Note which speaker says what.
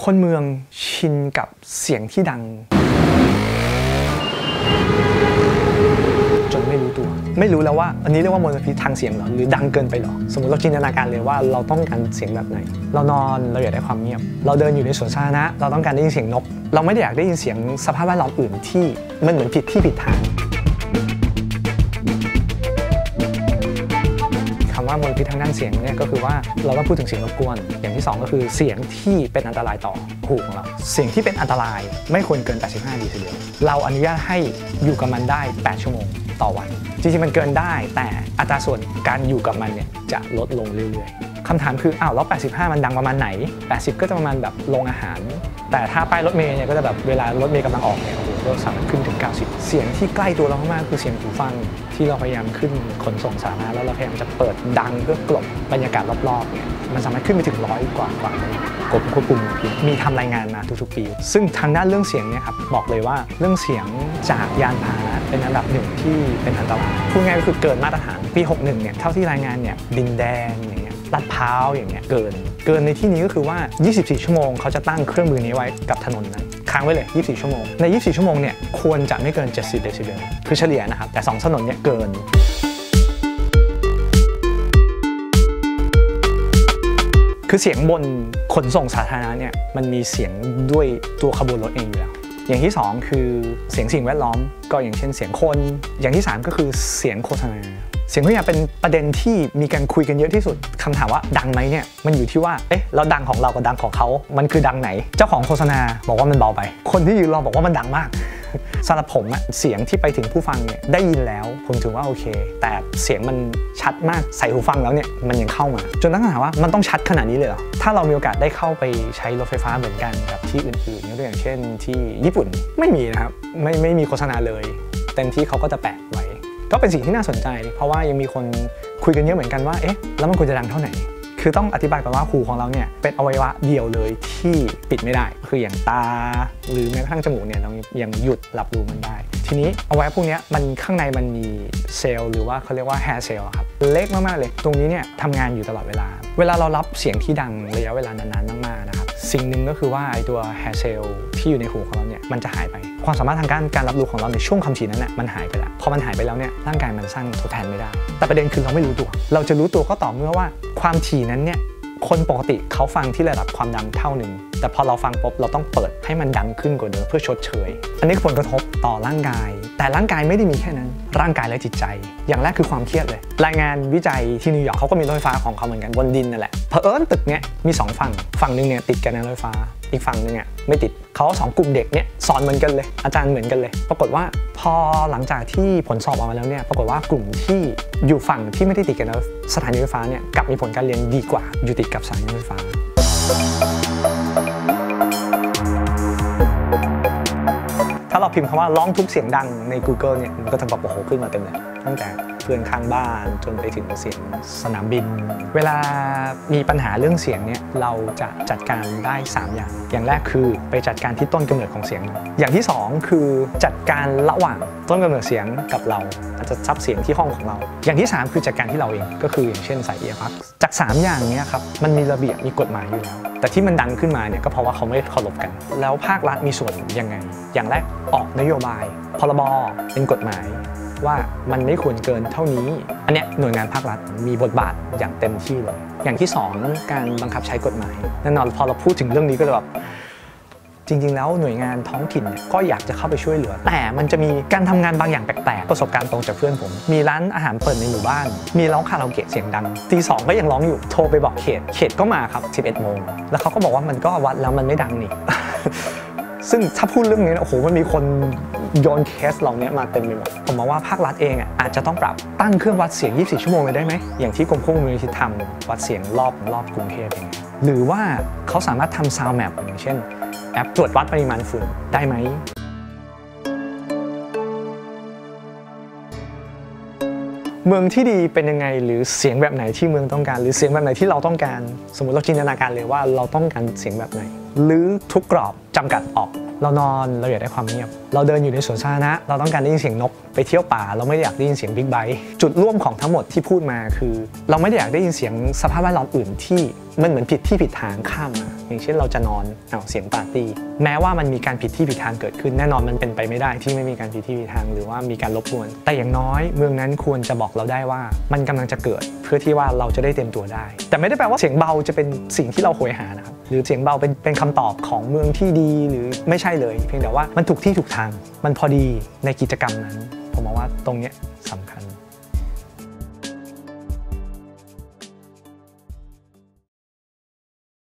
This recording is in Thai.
Speaker 1: คนเมืองชินกับเสียงที่ดังจนไม่รู้ตัวไม่รู้แล้วว่าอันนี้เรียกว่ามลพิษทางเสียงเหรอหรือดังเกินไปหรอสมมติเราจินตนาการเลยว่าเราต้องการเสียงแบบไหนเรานอนเราอยากได้ความเงียบเราเดินอยู่ในสวนสาธารณะเราต้องการได้ยินเสียงนกเราไม่ได้อยากได้ยินเสียงสภาพแวดล้อมอื่นที่มันเหมือนผิดที่ผิดทางคำว่ามลพิษทางด้านเสียงเนี่ยก็คือว่าเราต้องพูดถึงเสียงรบกวนอย่างที่2ก็คือเสียงที่เป็นอันตรายต่อหูของเราเสียงที่เป็นอันตรายไม่ควรเกิน85 เดซิเบลเราอนุญาตให้อยู่กับมันได้8 ชั่วโมงต่อวันจริงๆมันเกินได้แต่อัตราส่วนการอยู่กับมันเนี่ยจะลดลงเรื่อยๆคำถามคือแล้ว85มันดังประมาณไหน80ก็จะประมาณแบบโรงอาหารแต่ถ้าป้ายรถเมล์เนี่ยก็จะแบบเวลารถเมล์กำลังออกเนี่ยโอ้โหก็สามารถขึ้นถึง90เสียงที่ใกล้ตัวเรามากๆคือเสียงหูฟังที่เราพยายามขึ้นขนส่งสาธารณะแล้วเราพยายามจะเปิดดังเพื่อกลบบรรยากาศรอบๆเนี่ยมันสามารถขึ้นไปถึง100 กว่ากรมควบคุมมลพิษมีทำรายงานมาทุกๆปีซึ่งทางด้านเรื่องเสียงเนี่ยครับบอกเลยว่าเรื่องเสียงจากยานพาหนะเป็นอันดับหนึ่งที่เป็นอันตรายพูดง่ายก็คือเกินมาตรฐานปี61เนี่ยเท่าที่รายงานเนี่ยดินแดงอย่างเงี้ยลาดพร้าวอย่างเงี้ยเกินในที่นี้ก็คือว่า24 ชั่วโมงเขาจะตั้งเครื่องมือนี้ไว้กับถนนนั้นค้างไว้เลย24 ชั่วโมงใน24 ชั่วโมงเนี่ยควรจะไม่เกิน70 เดซิเบลคือเฉลี่ยนะครับแต่2ถนนเนี่ยเกินคือเสียงบนขนส่งสาธารณะเนี่ยมันมีเสียงด้วยตัวขบวนรถเองอยู่แล้วอย่างที่2คือเสียงสิ่งแวดล้อมก็อย่างเช่นเสียงคนอย่างที่3ก็คือเสียงโฆษณาเสียงโฆษณาเป็นประเด็นที่มีการคุยกันเยอะที่สุดคำถามว่าดังไหมเนี่ยมันอยู่ที่ว่าเราดังของเรากับดังของเขามันคือดังไหนเจ้าของโฆษณาบอกว่ามันเบาไปคนที่ยืนรอบอกว่ามันดังมากสำหรับผมเสียงที่ไปถึงผู้ฟังเนี่ยได้ยินแล้วผมถือว่าโอเคแต่เสียงมันชัดมากใส่หูฟังแล้วเนี่ยมันยังเข้ามาจนตั้งคำถามว่ามันต้องชัดขนาดนี้เลยเหรอถ้าเรามีโอกาสได้เข้าไปใช้รถไฟฟ้าเหมือนกันกับที่อื่นๆยกตัวอย่างเช่นที่ญี่ปุ่นไม่มีนะครับไม่มีโฆษณาเลยเต็มที่เขาก็จะแปะไว้ก็เป็นสิ่งที่น่าสนใจเพราะว่ายังมีคนคุยกันเยอะเหมือนกันว่าแล้วมันควรจะดังเท่าไหร่คือต้องอธิบายก่อนว่าหูของเราเนี่ยเป็นอวัยวะเดียวเลยที่ปิดไม่ได้คืออย่างตาหรือแม้กระทั่งจมูกเนี่ยเรายังหยุดรับรู้มันได้ทีนี้อวัยวะพวกนี้มันข้างในมันมีเซลล์หรือว่าเขาเรียกว่าแฮร์เซลล์ครับเล็กมากๆเลยตรงนี้เนี่ยทำงานอยู่ตลอดเวลาเรารับเสียงที่ดังระยะเวลานานๆมากๆนะครับสิ่งหนึ่งก็คือว่าตัวแฮร์เซลล์ที่อยู่ในหูของเราเนี่ยมันจะหายไปความสามารถทางการรับรู้ของเราในช่วงความถี่นั้นมันหายไปแล้วพอมันหายไปแล้วเนี่ยร่างกายมันสร้างทดแทนไม่ได้แต่ประเด็นคือเราไม่รู้ตัวเราจะรู้ตัวก็ต่อเมื่อว่าความถี่นั้นเนี่ยคนปกติเขาฟังที่ระดับความดังเท่านึงแต่พอเราฟังปุ๊บเราต้องเปิดให้มันดังขึ้นกว่าเดิมเพื่อชดเชยอันนี้คือผลกระทบต่อร่างกายแต่ร่างกายไม่ได้มีแค่นั้นร่างกายและจิตใจอย่างแรกคือความเครียดเลยรายงานวิจัยที่นิวยอร์กเขาก็มีรถไฟฟ้าของเขาเหมือนกันบนดินนั่นแหละเผอิญตึกเนี้ยมี2ฝั่งนึงเนี่ยติดกันในรถไฟฟ้าอีกฝั่งนึงอ่ะไม่ติดเขา2 กลุ่มเด็กเนี่ยสอนเหมือนกันเลยอาจารย์เหมือนกันเลยปรากฏว่าพอหลังจากที่ผลสอบออกมาแล้วเนี่ยปรากฏว่ากลุ่มที่อยู่ฝั่งที่ไม่ได้ติดกับสถานีรถไฟฟ้าเนี่ยกลับมีผลการเรียนดีกว่าอยู่ติดกับสถานีรถไฟฟ้าถ้าเราพิมพ์คำว่าร้องทุกเสียงดังใน Google เนี่ยมันก็จะบอกโอ้โหขึ้นมาเต็มเลยตั้งแต่เพื่อนข้างบ้านจนไปถึงเสียงสนามบินเวลามีปัญหาเรื่องเสียงเนี่ยเราจะจัดการได้3อย่างแรกคือไปจัดการที่ต้นกำเนิดของเสียงอย่างที่2คือจัดการระหว่างต้นกำเนิดเสียงกับเราอาจจะซับเสียงที่ห้องของเราอย่างที่3คือจัดการที่เราเองก็คืออย่างเช่นใส่เอียร์พักจาก3อย่างนี้ครับมันมีระเบียบมีกฎหมายอยู่แล้วแต่ที่มันดังขึ้นมาเนี่ยก็เพราะว่าเขาไม่เคารพกันแล้วภาครัฐมีส่วนยังไงอย่างแรกออกนโยบายพรบเป็นกฎหมายว่ามันไม่ควรเกินเท่านี้อันเนี้ยหน่วยงานภาครัฐมีบทบาทอย่างเต็มที่เลยอย่างที่2การบังคับใช้กฎหมายแน่นอนพอเราพูดถึงเรื่องนี้ก็จะแบบจริงๆแล้วหน่วยงานท้องถิ่นเนี่ยก็อยากจะเข้าไปช่วยเหลือแต่มันจะมีการทำงานบางอย่างแปลกๆประสบการณ์ตรงจากเพื่อนผมมีร้านอาหารเปิดในหมู่บ้านมีร้องคาราโอเกะเสียงดังตี 2ก็ยังร้องอยู่โทรไปบอกเขตก็มาครับ11 โมงแล้วเขาก็บอกว่ามันก็วัดแล้วมันไม่ดังนี่ ซึ่งถ้าพูดเรื่องนี้โอ้โหมันมีคนโยนเคสเหล่านี้มาเต็มไปหมดผมมองว่าภาครัฐเองอาจจะต้องปรับตั้งเครื่องวัดเสียง24 ชั่วโมงเลยได้ไหมอย่างที่กรมควบคุมมลพิษทำวัดเสียงรอบกรุงเทพเองหรือว่าเขาสามารถทำซาวด์แมปอย่างเช่นแอปตรวจวัดปริมาณฝุ่นได้ไหมเมืองที่ดีเป็นยังไงหรือเสียงแบบไหนที่เมืองต้องการหรือเสียงแบบไหนที่เราต้องการสมมติเราจินตนาการเลยว่าเราต้องการเสียงแบบไหนหรือทุกกรอบจำกัดออกเรานอนเราอยากได้ความเงียบเราเดินอยู่ในสวนสาธารณะเราต้องการได้ยินเสียงนกไปเที่ยวป่าเราไม่ได้อยากได้ยินเสียงบิ๊กไบค์จุดร่วมของทั้งหมดที่พูดมาคือเราไม่ได้อยากได้ยินเสียงสภาพแวดล้อมอื่นที่มันเหมือนผิดที่ผิดทางข้ามมาอย่างเช่นเราจะนอนเสียงปาร์ตี้แม้ว่ามันมีการผิดที่ผิดทางเกิดขึ้นแน่นอนมันเป็นไปไม่ได้ที่ไม่มีการผิดที่ผิดทางหรือว่ามีการรบกวนแต่อย่างน้อยเมืองนั้นควรจะบอกเราได้ว่ามันกำลังจะเกิดเพื่อที่ว่าเราจะได้เตรียมตัวได้แต่ไม่ได้แปลว่าเสียงเบาจะเป็นสิ่งที่เราโหยหานะครับหรือเสียงเบาเป็นคำตอบของเมืองที่ดีหรือไม่ใช่เลยเพียงแต่ว่ามันถูกที่ถูกทางมันพอดีในกิจกรรมนั้นผมมองว่าตรงนี้สำคัญ